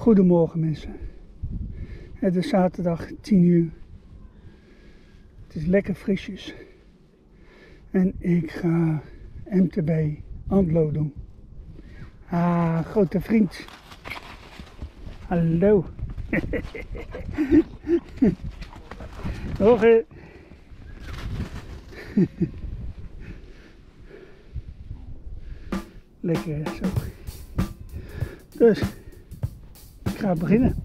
Goedemorgen mensen. Het is zaterdag 10 uur. Het is lekker frisjes. En ik ga MTB Andlo doen. Ah, grote vriend. Hallo. Morgen. Lekker zo. Dus, ik ga beginnen.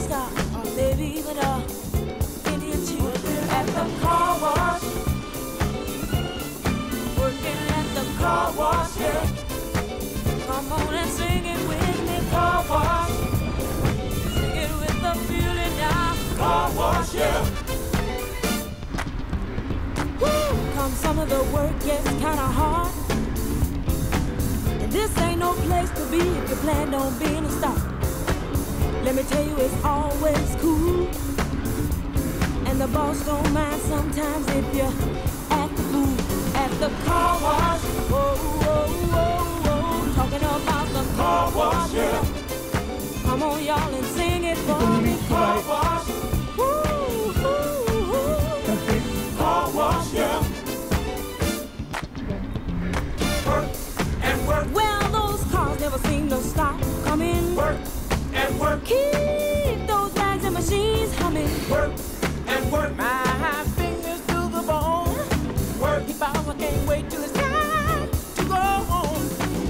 stop, or maybe even a Indian chief at the car wash. Working at the car wash, yeah. Come on and sing it with me, car wash. Sing it with the feeling now, car wash, yeah. Woo! Come some of the work gets kinda hard. And this ain't no place to be if you plan on being a star. Let me tell you, it's always cool. And the boss don't mind sometimes if you act the fool at the car wash. Whoa, whoa, whoa, whoa. Talking about the car wash, yeah. Come on, y'all, and sing it for me. Car wash. Woo, woo, woo. Car wash, yeah. Work and work. Well, those cars never seem to stop coming. Work and work. Keep those bags and machines humming. Work and work. My fingers to the bone. Work. Keep out, I can't wait till it's time to go home.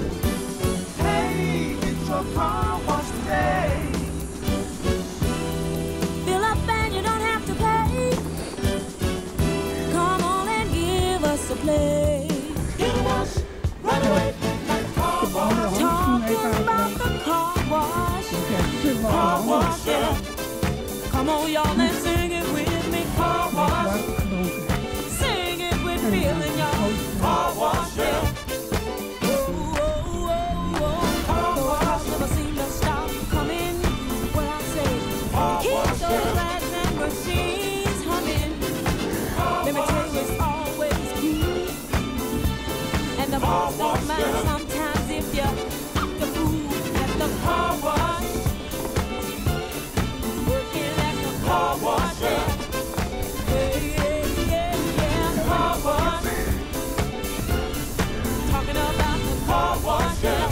Hey, get your car washed today. Fill up and you don't have to pay. Come on and give us a play. Get a wash, right away, like car wash. Talking about the car wash. Car wash, yeah. Come on, y'all, and sing it with me. Car wash. Sing it with feeling, y'all. Car wash, yeah. Whoa, whoa, whoa, whoa. Those cars never seem to stop coming. What I say, keep those bags and machines humming. Let me tell you, it's always cool. And the boss don't mind sometimes if you act the fool at the car wash. Working at the car wash, yeah. Yeah, yeah, yeah, yeah, car wash. Talking about the car wash, yeah.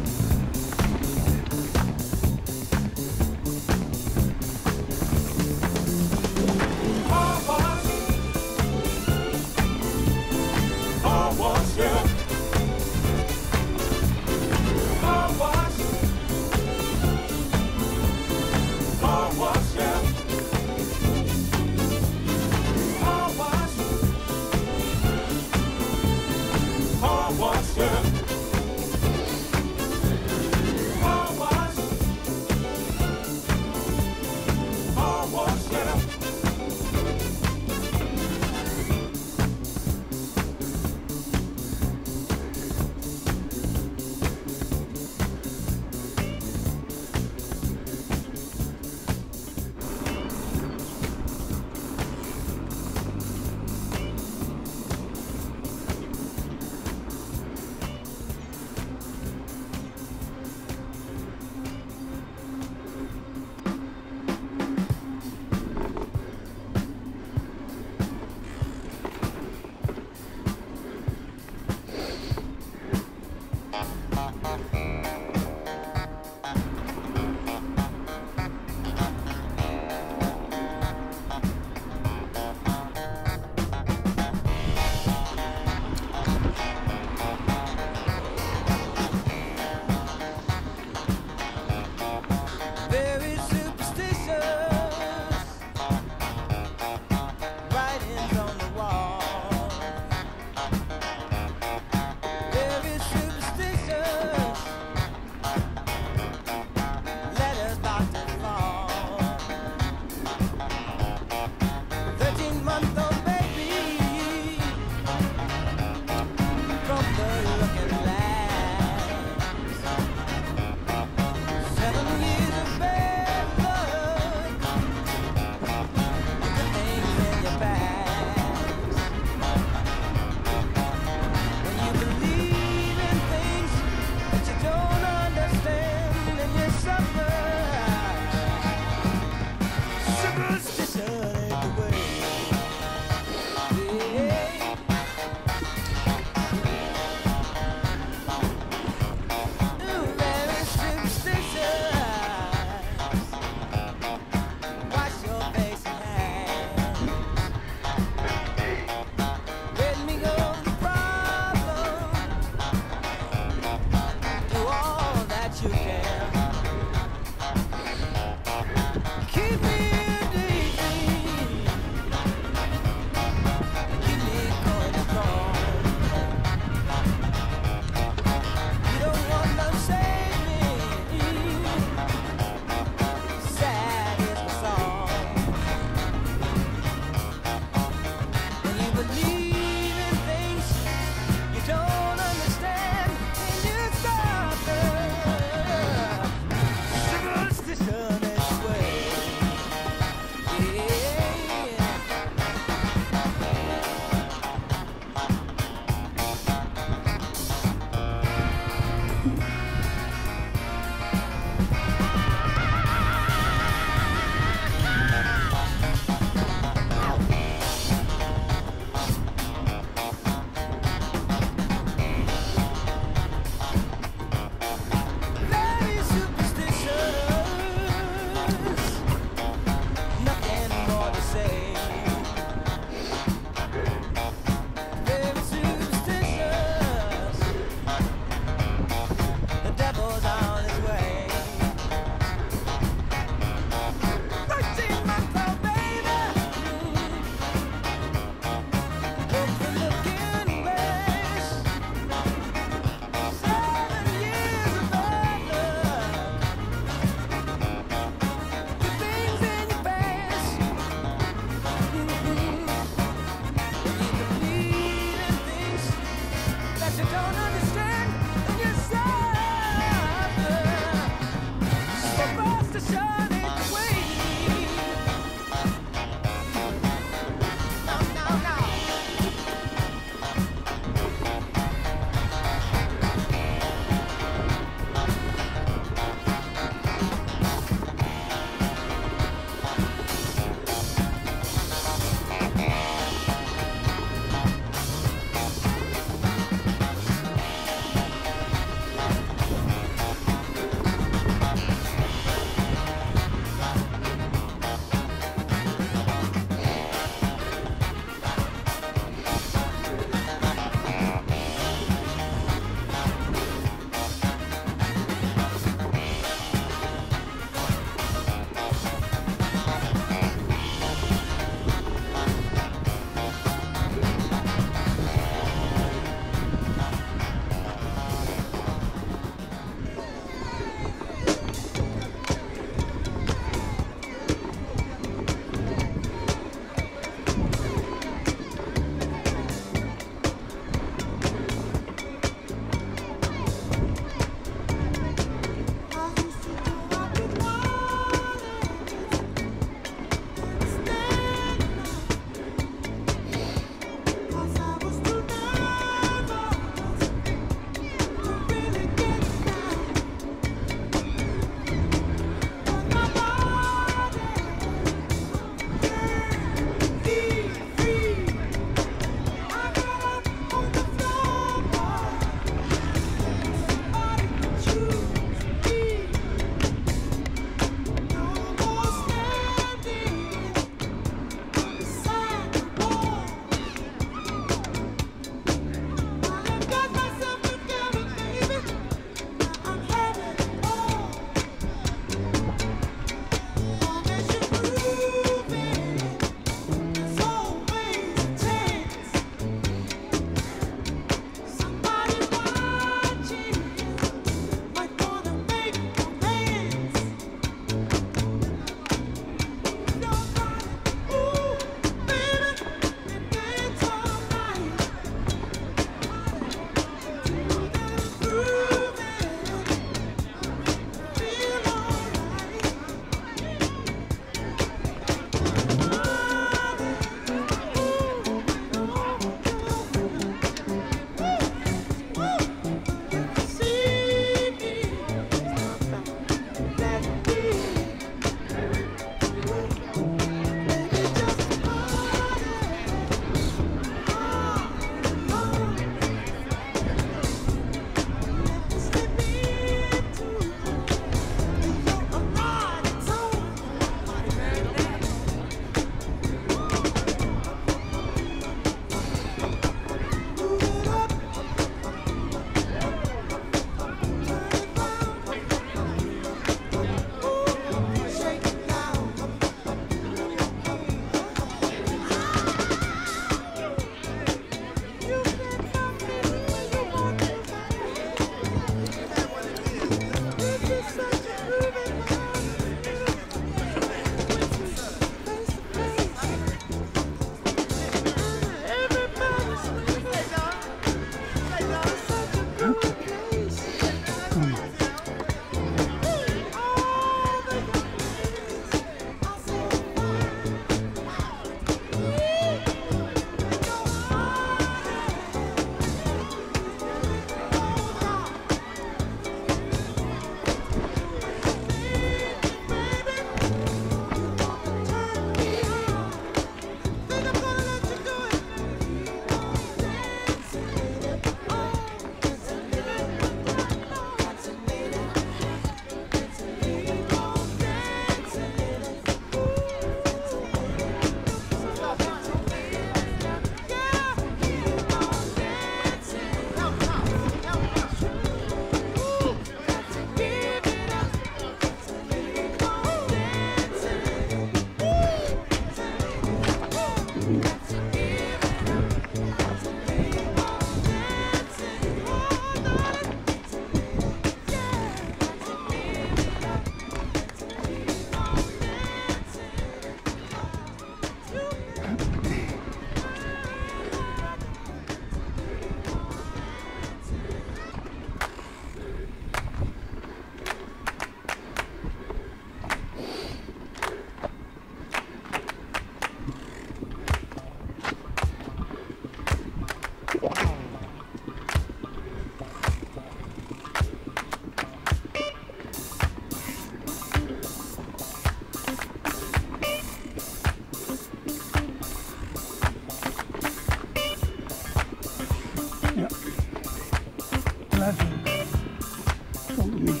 blijft leuk. Zonder meer.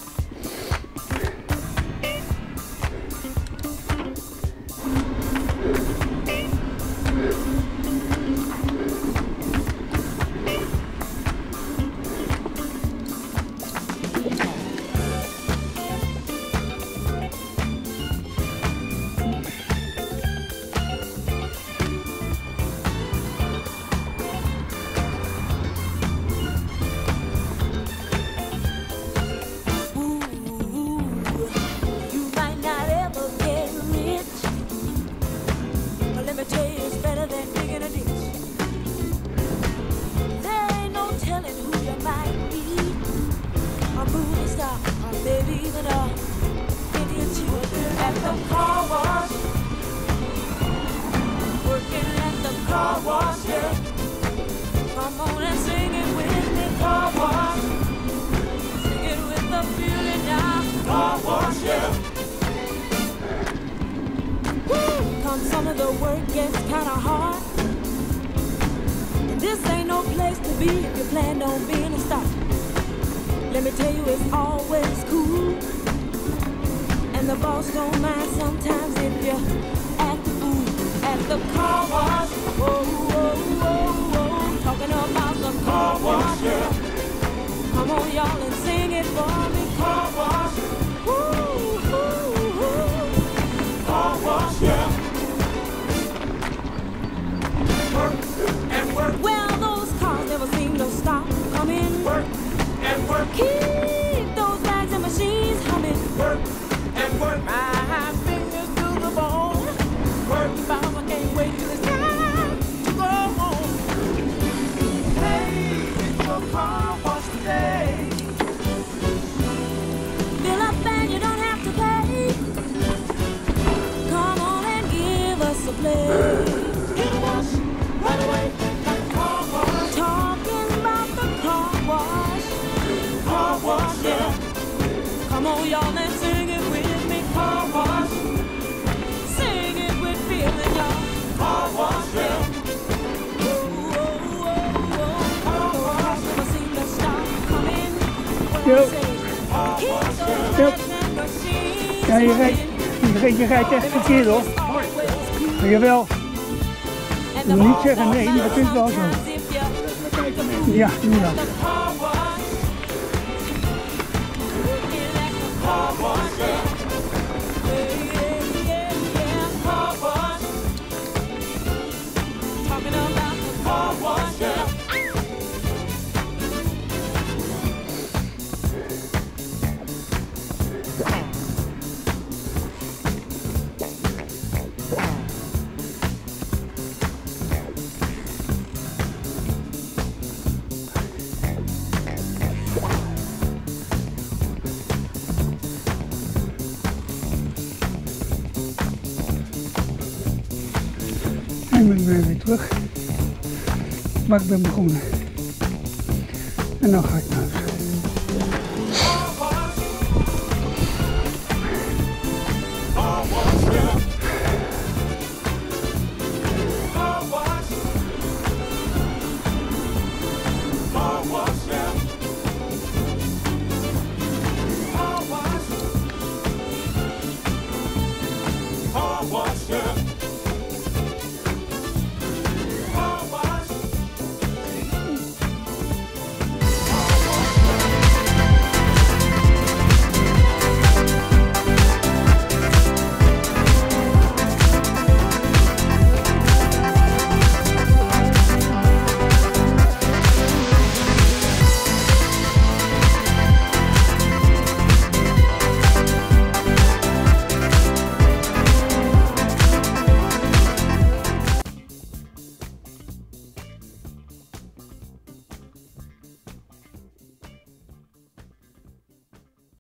Some of the work gets kinda hard. And this ain't no place to be if you plan on being a star. Let me tell you, it's always cool. And the boss don't mind sometimes if you act the fool at the car wash. Whoa, whoa, whoa, whoa. Talking about the car wash, yeah. Come on, y'all, and sing it for me. Car wash. Woo, woo, woo. Car wash, yeah. Work and work. Well, those cars never seem to stop coming. Work and work. Keep those bags and machines humming. Work and work. My fingers to the bone. Work. Mama can't wait till it's time to go home. Hey, it's your car wash today. Fill up and you don't have to pay. Come on and give us a play. Get a wash. Right away, car wash. Talking about the car wash. Car wash, yeah. Come on, y'all, and sing it with me. Car wash. Sing it with feeling, y'all. Car wash, yeah. Whoa, whoa, whoa, whoa. Car wash. Never seem to stop coming. Yep. Yep. Ja, je rijdt echt verkeerd hoor. Jawel. Ik moet niet zeggen nee, maar het is wel zo. Ja, nu dan. En ik ben weer terug, maar ik ben begonnen. En dan ga ik naar huis.